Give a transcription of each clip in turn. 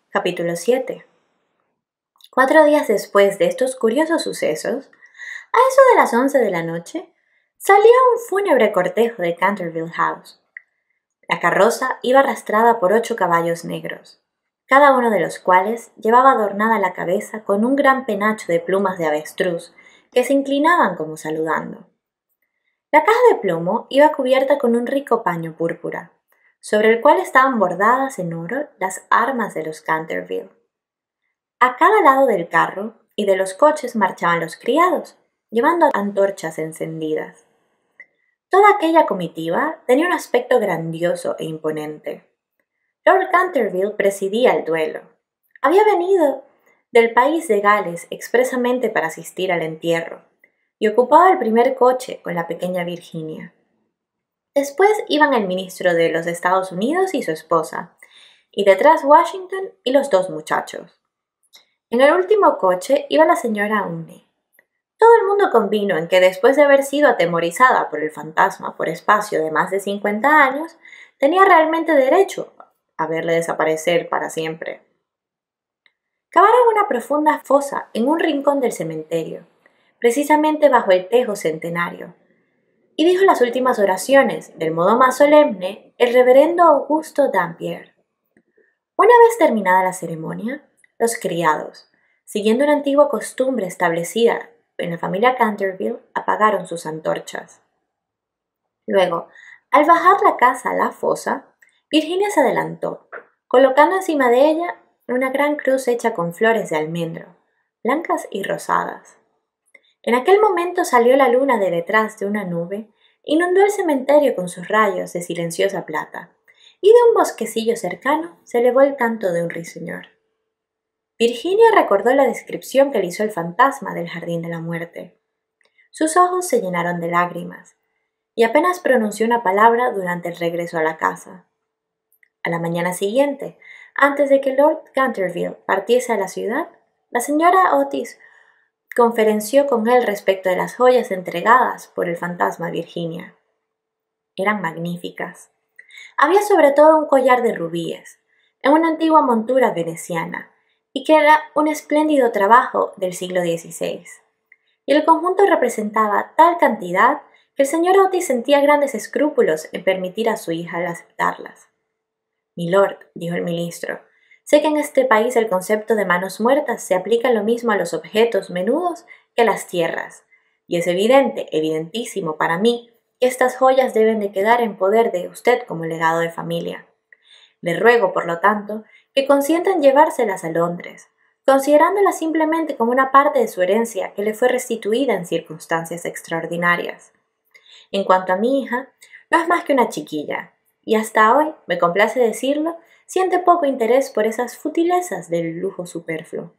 Capítulo 7. 4 días después de estos curiosos sucesos, a eso de las 11 de la noche, salía un fúnebre cortejo de Canterville House. La carroza iba arrastrada por 8 caballos negros, cada uno de los cuales llevaba adornada la cabeza con un gran penacho de plumas de avestruz que se inclinaban como saludando. La caja de plomo iba cubierta con un rico paño púrpura, sobre el cual estaban bordadas en oro las armas de los Canterville. A cada lado del carro y de los coches marchaban los criados, llevando antorchas encendidas. Toda aquella comitiva tenía un aspecto grandioso e imponente. Lord Canterville presidía el duelo. Había venido del país de Gales expresamente para asistir al entierro, y ocupaba el primer coche con la pequeña Virginia. Después iban el ministro de los Estados Unidos y su esposa, y detrás Washington y los 2 muchachos. En el último coche iba la señora Umney. Todo el mundo convino en que después de haber sido atemorizada por el fantasma por espacio de más de 50 años, tenía realmente derecho a verle desaparecer para siempre. Cavaron una profunda fosa en un rincón del cementerio, precisamente bajo el tejo centenario, y dijo las últimas oraciones, del modo más solemne, el reverendo Augusto Dampier. Una vez terminada la ceremonia, los criados, siguiendo una antigua costumbre establecida en la familia Canterville, apagaron sus antorchas. Luego, al bajar la casa a la fosa, Virginia se adelantó, colocando encima de ella una gran cruz hecha con flores de almendro, blancas y rosadas. En aquel momento salió la luna de detrás de una nube, inundó el cementerio con sus rayos de silenciosa plata, y de un bosquecillo cercano se elevó el canto de un ruiseñor. Virginia recordó la descripción que le hizo el fantasma del jardín de la muerte. Sus ojos se llenaron de lágrimas, y apenas pronunció una palabra durante el regreso a la casa. A la mañana siguiente, antes de que Lord Canterville partiese a la ciudad, la señora Otis conferenció con él respecto de las joyas entregadas por el fantasma a Virginia. Eran magníficas. Había sobre todo un collar de rubíes, en una antigua montura veneciana, y que era un espléndido trabajo del siglo XVI. Y el conjunto representaba tal cantidad que el señor Otis sentía grandes escrúpulos en permitir a su hija aceptarlas. «Milord», dijo el ministro, «sé que en este país el concepto de manos muertas se aplica lo mismo a los objetos menudos que a las tierras, y es evidentísimo para mí, que estas joyas deben de quedar en poder de usted como legado de familia. Le ruego, por lo tanto, que consienta en llevárselas a Londres, considerándolas simplemente como una parte de su herencia que le fue restituida en circunstancias extraordinarias. En cuanto a mi hija, no es más que una chiquilla, y hasta hoy, me complace decirlo, siente poco interés por esas futilezas del lujo superfluo.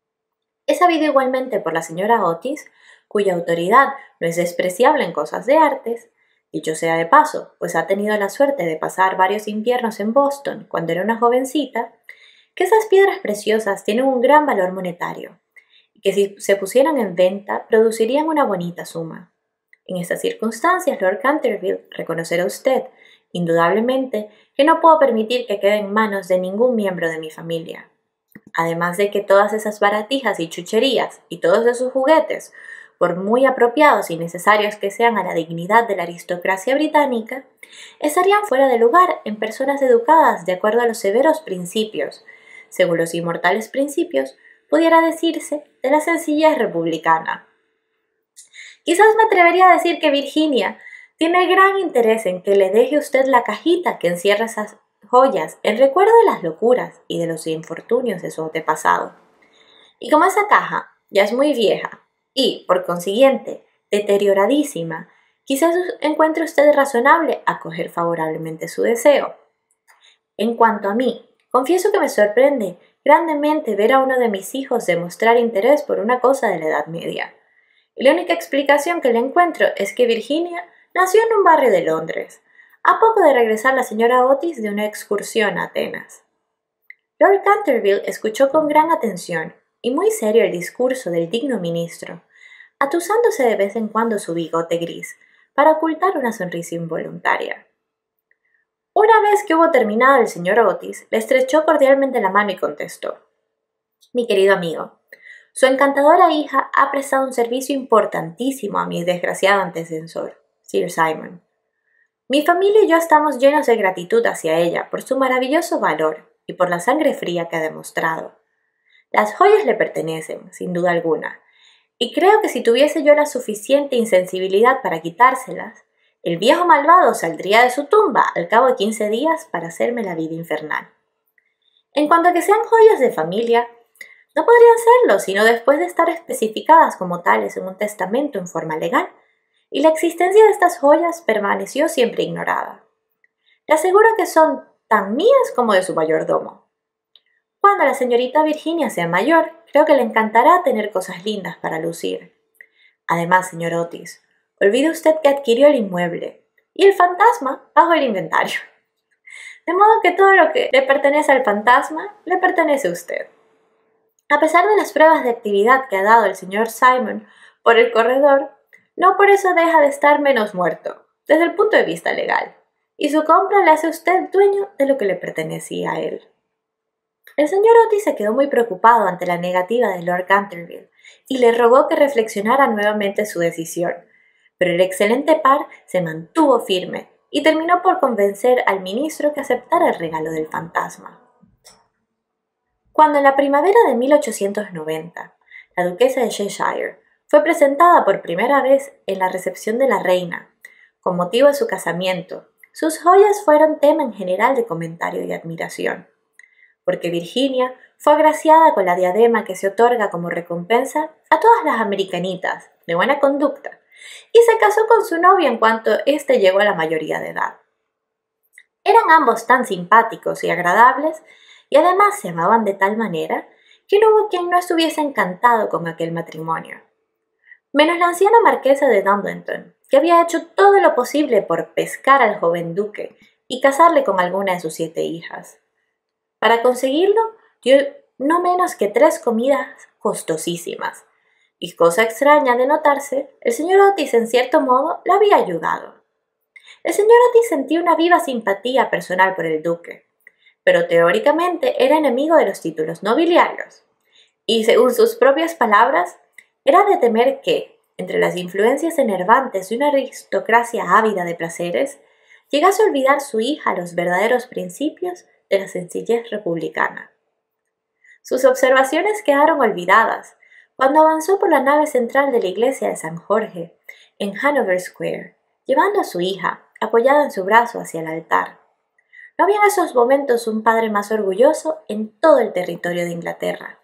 He sabido igualmente por la señora Otis, cuya autoridad no es despreciable en cosas de artes, dicho sea de paso, pues ha tenido la suerte de pasar varios inviernos en Boston cuando era una jovencita, que esas piedras preciosas tienen un gran valor monetario, y que si se pusieran en venta producirían una bonita suma. En estas circunstancias, Lord Canterville, reconocerá usted, indudablemente, que no puedo permitir que quede en manos de ningún miembro de mi familia. Además de que todas esas baratijas y chucherías y todos esos juguetes, por muy apropiados y necesarios que sean a la dignidad de la aristocracia británica, estarían fuera de lugar en personas educadas de acuerdo a los severos principios, según los inmortales principios, pudiera decirse, de la sencillez republicana. Quizás me atrevería a decir que Virginia tiene gran interés en que le deje usted la cajita que encierra esas joyas en recuerdo de las locuras y de los infortunios de su antepasado. Y como esa caja ya es muy vieja y, por consiguiente, deterioradísima, quizás encuentre usted razonable acoger favorablemente su deseo. En cuanto a mí, confieso que me sorprende grandemente ver a uno de mis hijos demostrar interés por una cosa de la Edad Media. Y la única explicación que le encuentro es que Virginia nació en un barrio de Londres, a poco de regresar la señora Otis de una excursión a Atenas. Lord Canterville escuchó con gran atención y muy serio el discurso del digno ministro, atusándose de vez en cuando su bigote gris, para ocultar una sonrisa involuntaria. Una vez que hubo terminado el señor Otis, le estrechó cordialmente la mano y contestó: «Mi querido amigo, su encantadora hija ha prestado un servicio importantísimo a mi desgraciado antecesor, Sir Simon. Mi familia y yo estamos llenos de gratitud hacia ella por su maravilloso valor y por la sangre fría que ha demostrado. Las joyas le pertenecen, sin duda alguna, y creo que si tuviese yo la suficiente insensibilidad para quitárselas, el viejo malvado saldría de su tumba al cabo de 15 días para hacerme la vida infernal. En cuanto a que sean joyas de familia, no podrían serlo sino después de estar especificadas como tales en un testamento en forma legal, y la existencia de estas joyas permaneció siempre ignorada. Le aseguro que son tan mías como de su mayordomo. Cuando la señorita Virginia sea mayor, creo que le encantará tener cosas lindas para lucir. Además, señor Otis, olvide usted que adquirió el inmueble y el fantasma bajo el inventario. De modo que todo lo que le pertenece al fantasma le pertenece a usted». A pesar de las pruebas de actividad que ha dado el señor Simon por el corredor, no por eso deja de estar menos muerto, desde el punto de vista legal, y su compra le hace a usted dueño de lo que le pertenecía a él. El señor Otis se quedó muy preocupado ante la negativa de Lord Canterville y le rogó que reflexionara nuevamente su decisión, pero el excelente par se mantuvo firme y terminó por convencer al ministro que aceptara el regalo del fantasma. Cuando en la primavera de 1890 la duquesa de Cheshire fue presentada por primera vez en la recepción de la reina, con motivo de su casamiento, sus joyas fueron tema en general de comentario y admiración, porque Virginia fue agraciada con la diadema que se otorga como recompensa a todas las americanitas de buena conducta, y se casó con su novio en cuanto éste llegó a la mayoría de edad. Eran ambos tan simpáticos y agradables, y además se amaban de tal manera que no hubo quien no estuviese encantado con aquel matrimonio, menos la anciana marquesa de Dumbleton, que había hecho todo lo posible por pescar al joven duque y casarle con alguna de sus 7 hijas. Para conseguirlo, dio no menos que 3 comidas costosísimas, y cosa extraña de notarse, el señor Otis en cierto modo la había ayudado. El señor Otis sentía una viva simpatía personal por el duque, pero teóricamente era enemigo de los títulos nobiliarios, y según sus propias palabras, era de temer que, entre las influencias enervantes de una aristocracia ávida de placeres, llegase a olvidar su hija los verdaderos principios de la sencillez republicana. Sus observaciones quedaron olvidadas cuando avanzó por la nave central de la iglesia de San Jorge, en Hanover Square, llevando a su hija, apoyada en su brazo hacia el altar. No había en esos momentos un padre más orgulloso en todo el territorio de Inglaterra.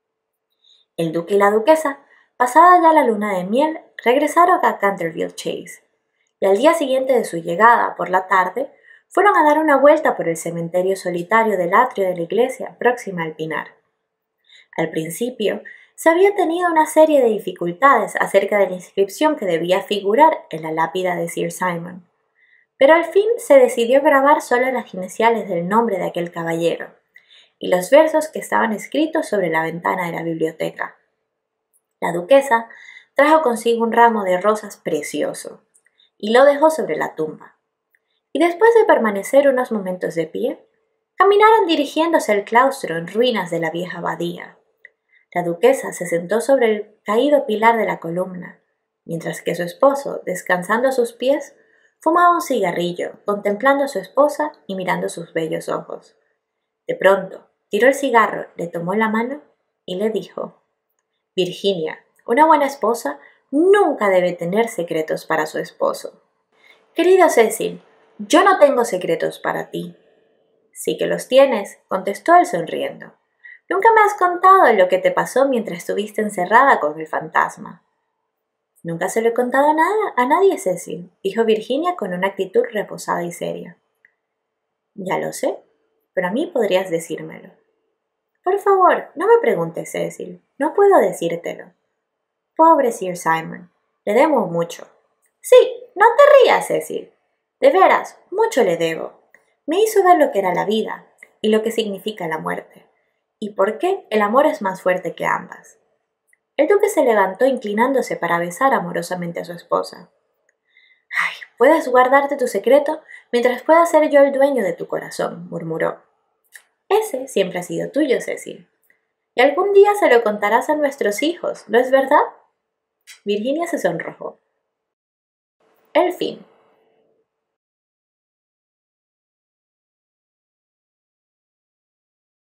El duque y la duquesa, pasada ya la luna de miel, regresaron a Canterville Chase, y al día siguiente de su llegada, por la tarde, fueron a dar una vuelta por el cementerio solitario del atrio de la iglesia próxima al pinar. Al principio, se había tenido una serie de dificultades acerca de la inscripción que debía figurar en la lápida de Sir Simon, pero al fin se decidió grabar solo las iniciales del nombre de aquel caballero y los versos que estaban escritos sobre la ventana de la biblioteca. La duquesa trajo consigo un ramo de rosas precioso y lo dejó sobre la tumba. Y después de permanecer unos momentos de pie, caminaron dirigiéndose al claustro en ruinas de la vieja abadía. La duquesa se sentó sobre el caído pilar de la columna, mientras que su esposo, descansando a sus pies, fumaba un cigarrillo, contemplando a su esposa y mirando sus bellos ojos. De pronto, tiró el cigarro, le tomó la mano y le dijo: «Virginia, una buena esposa nunca debe tener secretos para su esposo». «Querido Cecil, yo no tengo secretos para ti». «Sí que los tienes», contestó él sonriendo. «Nunca me has contado lo que te pasó mientras estuviste encerrada con el fantasma». «Nunca se lo he contado a nadie, Cecil», dijo Virginia con una actitud reposada y seria. «Ya lo sé, pero a mí podrías decírmelo». «Por favor, no me preguntes, Cecil, no puedo decírtelo». «Pobre Sir Simon, le debo mucho». «Sí, no te rías, Cecil. De veras, mucho le debo. Me hizo ver lo que era la vida y lo que significa la muerte, y por qué el amor es más fuerte que ambas». El duque se levantó inclinándose para besar amorosamente a su esposa. «Ay, Puedes guardarte tu secreto mientras pueda ser yo el dueño de tu corazón, murmuró. Ese siempre ha sido tuyo, Cecil. Y algún día se lo contarás a nuestros hijos, ¿no es verdad? Virginia se sonrojó. El fin.